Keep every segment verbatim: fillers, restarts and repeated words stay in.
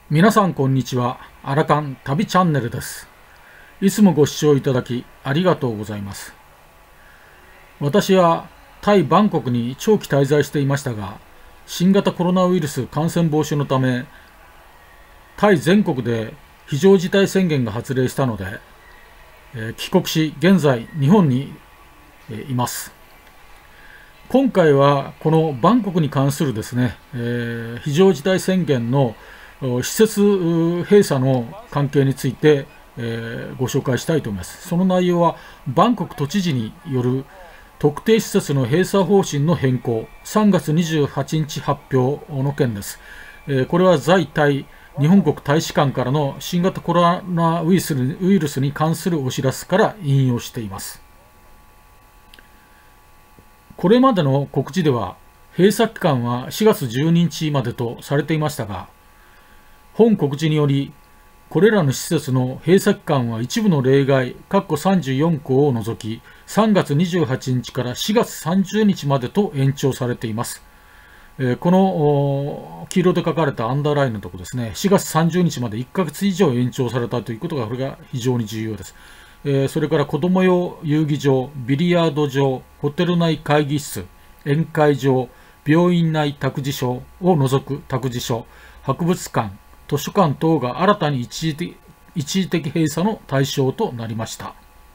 皆さんこんにちは。アラカン旅チャンネルです。いつもご視聴いただきありがとうございます。私はタイ・バンコクに長期滞在していましたが、新型コロナウイルス感染防止のため、タイ全国で非常事態宣言が発令したので、えー、帰国し現在日本に、えー、います。今回はこのバンコクに関するですね、えー、非常事態宣言の施設閉鎖の関係について、えー、ご紹介したいと思います。その内容はバンコク都知事による特定施設の閉鎖方針の変更、さんがつにじゅうはちにち発表の件です。えー、これは在タイ日本国大使館からの新型コロナウイルス、ウイルスに関するお知らせから引用しています。これまでの告知では閉鎖期間はしがつじゅうににちまでとされていましたが、本告知により、これらの施設の閉鎖期間は一部の例外さんじゅうよんこうを除き、さんがつにじゅうはちにちからしがつさんじゅうにちまでと延長されています。えー、この黄色で書かれたアンダーラインのところですね、しがつさんじゅうにちまでいっかげつ以上延長されたということが、これが非常に重要です。えー、それから子ども用遊戯場、ビリヤード場、ホテル内会議室、宴会場、病院内託児所を除く託児所、博物館、図書館等が新たに一時的、一時的閉鎖の対象となりました。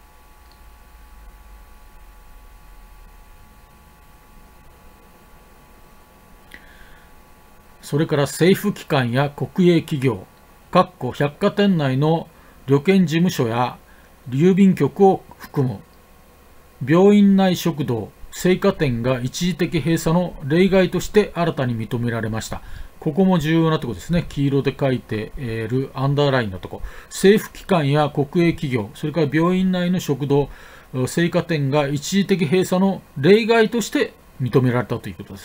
それから政府機関や国営企業、百貨店内の旅券事務所や郵便局を含む病院内食堂、青果店が一時的閉鎖の例外として新たに認められました。ここも重要なところですね。黄色で書いているアンダーラインのところ。政府機関や国営企業、それから病院内の食堂、青果店が一時的閉鎖の例外として認められたということです。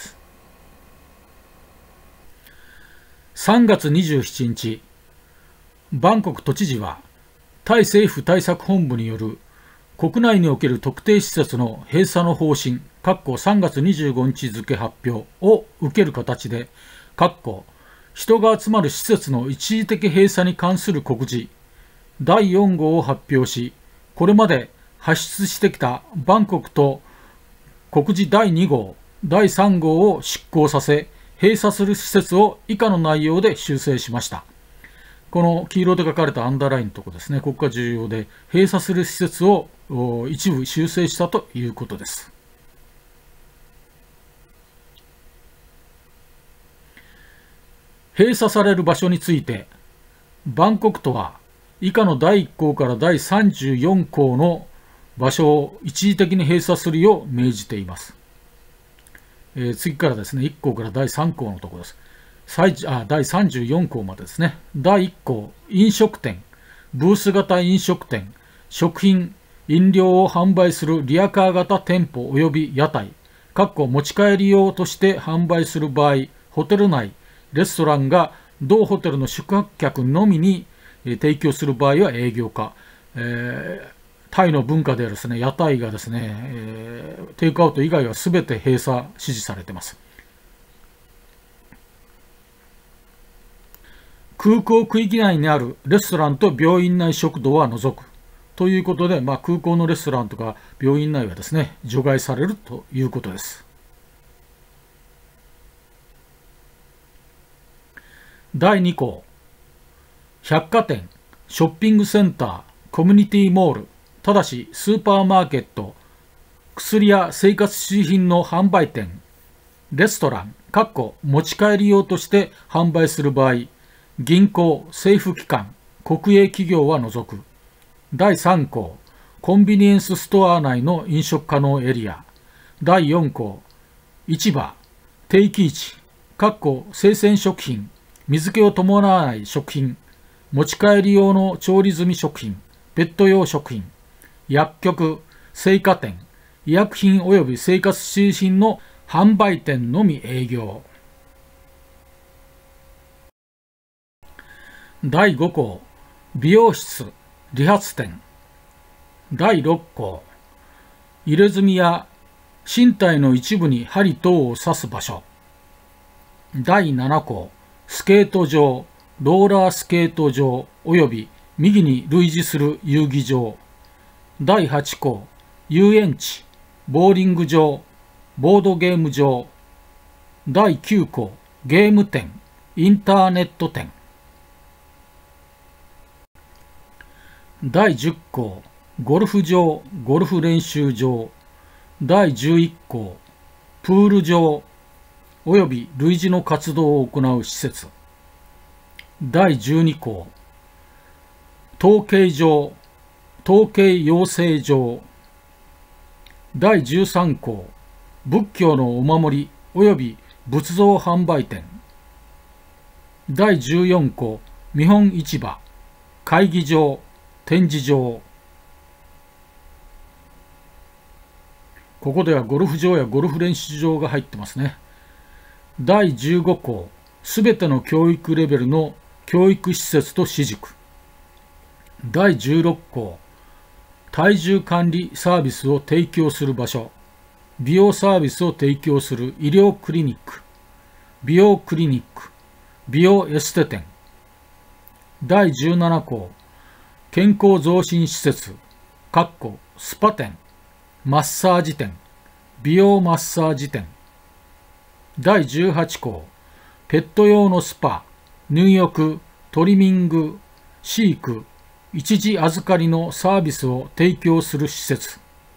さんがつにじゅうしちにち、バンコク都知事は、タイ政府対策本部による国内における特定施設の閉鎖の方針、さんがつにじゅうごにち付発表を受ける形で、人が集まる施設の一時的閉鎖に関する告示だいよんごうを発表し、これまで発出してきたバンコクと告示だいにごう、だいさんごうを執行させ、閉鎖する施設を以下の内容で修正しました。この黄色で書かれたアンダーラインのところですね、ここが重要で、閉鎖する施設を一部修正したということです。閉鎖される場所について、バンコク都は以下のだいいっこうからだいさんじゅうよんこうの場所を一時的に閉鎖するよう命じています。えー、次からですね、いっこうからだいさんこうのところです。あだいさんじゅうよんこうまでですね。だいいっこう、飲食店、ブース型飲食店、食品、飲料を販売するリアカー型店舗及び屋台、持ち帰り用として販売する場合、ホテル内、レストランが同ホテルの宿泊客のみに提供する場合は営業化。えー、タイの文化でですね、屋台がですね、えー、テイクアウト以外は全て閉鎖指示されています。空港区域内にあるレストランと病院内食堂は除く。ということで、まあ、空港のレストランとか病院内はですね、除外されるということです。だいにこう、百貨店、ショッピングセンター、コミュニティモール、ただしスーパーマーケット、薬や生活必需品の販売店、レストラン、持ち帰り用として販売する場合、銀行、政府機関、国営企業は除く。だいさんこう、コンビニエンスストア内の飲食可能エリア。だいよんこう、市場、定期市、生鮮食品、水気を伴わない食品、持ち帰り用の調理済み食品、ペット用食品、薬局、青果店、医薬品及び生活必需品の販売店のみ営業。だいごこう、美容室、理髪店。だいろっこう、入れ墨や身体の一部に針等を刺す場所。だいななこう、スケート場、 ローラースケート場及び右に類似する遊技場。だいはち項、遊園地、ボーリング場、ボードゲーム場。だいきゅう項、ゲーム店、インターネット店。だいじゅっ項、ゴルフ場、ゴルフ練習場。だいじゅういっ項、プール場及び類似の活動を行う施設。だいじゅうに項、統計場、統計養成場。だいじゅうさん項、仏教のお守り及び仏像販売店。だいじゅうよん項、見本市場、会議場、展示場。ここではゴルフ場やゴルフ練習場が入ってますね。だいじゅうご項、すべての教育レベルの教育施設と私塾。だいじゅうろっ項、体重管理サービスを提供する場所、美容サービスを提供する医療クリニック、美容クリニック、美容エステ店。だいじゅうなな項、健康増進施設、スパ店、マッサージ店、美容マッサージ店。だいじゅうはち項、ペット用のスパ、入浴、トリミング、飼育、一時預かりのサービスを提供する施設。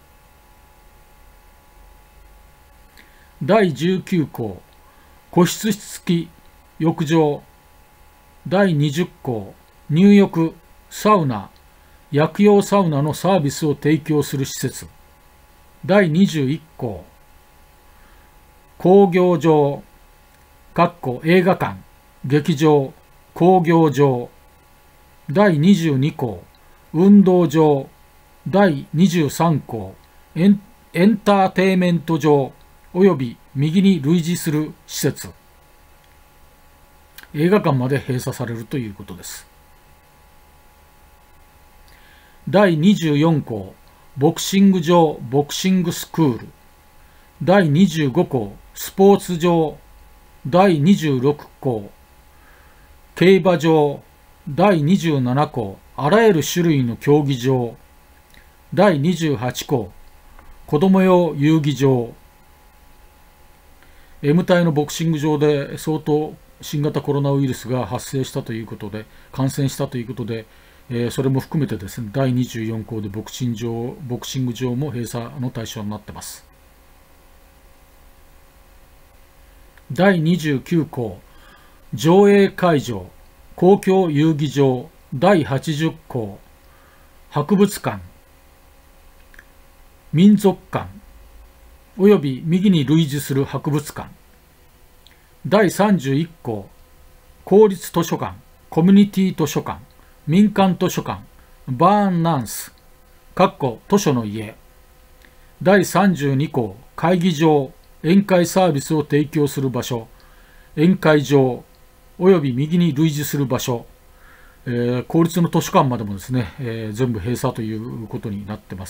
だいじゅうきゅう項、個室付き浴場。だいにじゅっ項、入浴、サウナ、薬用サウナのサービスを提供する施設。だいにじゅういっ項、工業場、映画館、劇場、工業場。だいにじゅうに項、運動場。だいにじゅうさん項、エン、エンターテイメント場及び右に類似する施設。映画館まで閉鎖されるということです。だいにじゅうよん項、ボクシング場、ボクシングスクール。だいにじゅうご項、スポーツ場。だいにじゅうろく項、競馬場。だいにじゅうなな項、あらゆる種類の競技場。だいにじゅうはち項、子供用遊技場。M 体のボクシング場で相当新型コロナウイルスが発生したということで、感染したということで、えー、それも含めてですね、だいにじゅうよん項でボクシング場、ボクシング場も閉鎖の対象になっています。だいにじゅうきゅう項、上映会場、公共遊戯場。だいはちじゅう項、博物館、民族館及び右に類似する博物館。だいさんじゅういっ項、公立図書館、コミュニティ図書館、民間図書館、バーンナンス、図書の家。だいさんじゅうに項、会議場、宴会サービスを提供する場所、宴会場及び右に類似する場所。えー、公立の図書館までもですね、えー、全部閉鎖ということになっています。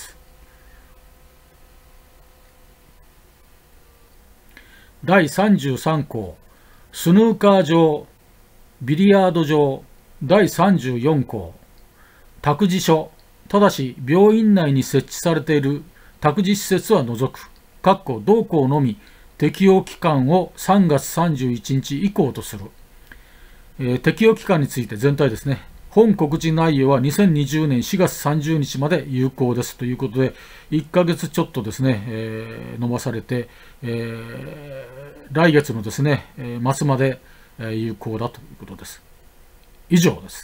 だいさんじゅうさん項、スヌーカー場、ビリヤード場。だいさんじゅうよん項、託児所、ただし病院内に設置されている託児施設は除く、同校のみ適用期間をさんがつさんじゅういちにち以降とする。えー、適用期間について全体ですね。本告示内容はにせんにじゅうねんしがつさんじゅうにちまで有効ですということで、いっかげつちょっとですね、えー、伸ばされて、えー、来月のですね、末まで有効だということです。以上です。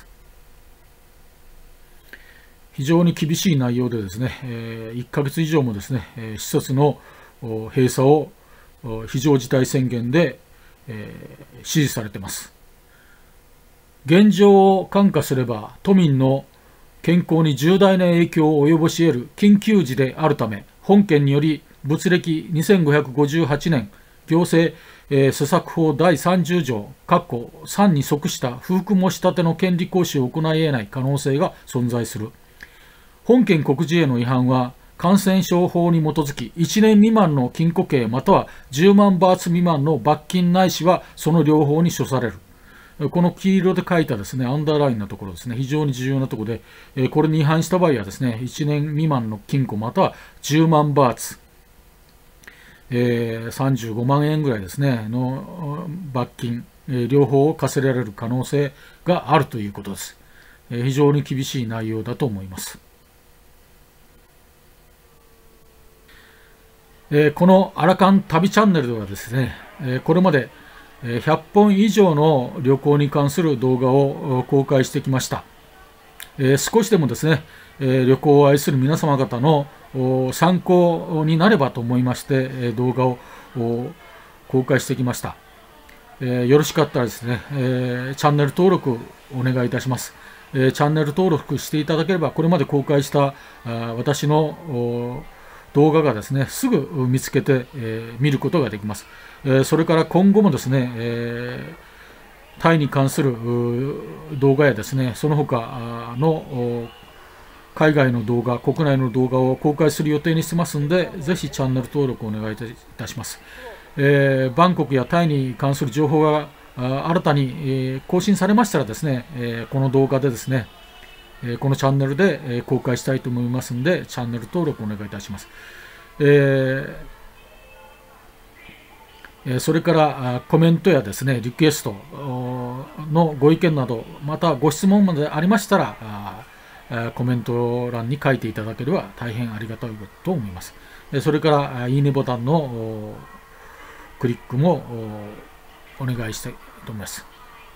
非常に厳しい内容でですね、えー、いっかげつ以上もですね、施設の閉鎖を非常事態宣言で、えー、指示されています。現状を看過すれば都民の健康に重大な影響を及ぼし得る緊急時であるため、本件により物歴にせんごひゃくごじゅうはちねん行政、えー、施策法だいさんじゅう条さんに即した不服申し立ての権利行使を行い得ない可能性が存在する。本件告示への違反は感染症法に基づきいちねん未満の禁錮刑またはじゅうまんバーツ未満の罰金ないしはその両方に処される。 この黄色で書いたですね、アンダーラインのところですね、非常に重要なところで、これに違反した場合はですね、いちねん未満の禁錮またはじゅうまんバーツ、えー、さんじゅうごまんえんぐらいですね、の罰金、えー、両方を課せられる可能性があるということです。えー、非常に厳しい内容だと思います。えー、このアラカン旅チャンネルではですね、えー、これまでひゃっぽん以上の旅行に関する動画を公開してきました。えー、少しでもですね、えー、旅行を愛する皆様方の参考になればと思いまして、えー、動画を公開してきました。えー、よろしかったらですね、えー、チャンネル登録お願いいたします。えー、チャンネル登録していただければ、これまで公開したあ私の動画がですね、すぐ見つけて、えー、見ることができます。えー、それから今後もですね、えー、タイに関する動画やですね、その他の海外の動画、国内の動画を公開する予定にしてますので、ぜひチャンネル登録をお願いいたします。えー、バンコクやタイに関する情報が新たに、えー、更新されましたらですね、えー、この動画でですね、えー、このチャンネルで、えー、公開したいと思いますので、チャンネル登録お願いいたします。えー、それからコメントやですね、リクエストのご意見など、またご質問までありましたら、コメント欄に書いていただければ大変ありがたいと思います。それからいいねボタンのクリックもお願いしたいと思います。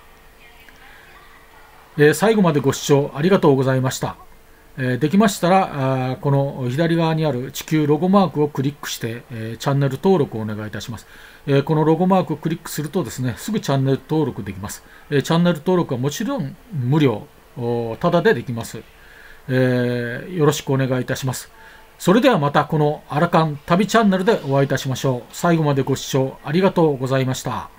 最後までご視聴ありがとうございました。できましたら、この左側にある地球ロゴマークをクリックして、チャンネル登録をお願いいたします。このロゴマークをクリックするとですね、すぐチャンネル登録できます。チャンネル登録はもちろん無料、ただでできます。えー、よろしくお願いいたします。それではまたこのアラカン旅チャンネルでお会いいたしましょう。最後までご視聴ありがとうございました。